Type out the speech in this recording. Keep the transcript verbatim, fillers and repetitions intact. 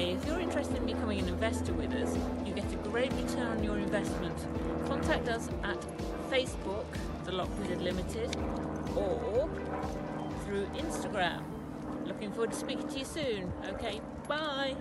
way, if you're interested in becoming an investor with us, you get a great return on your investment. Contact us at Facebook, the Lock Wizard Limited, or through Instagram. Looking forward to speaking to you soon. Okay, bye.